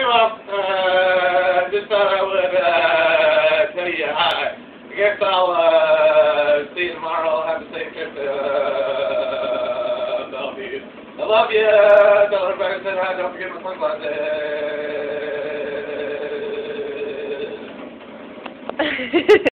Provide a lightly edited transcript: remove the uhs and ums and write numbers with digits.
well, just thought I would tell you hi. I guess I'll see you tomorrow. Have a safe trip to Bellevue. I love you. Tell everybody to say hi. Don't forget my sunglasses.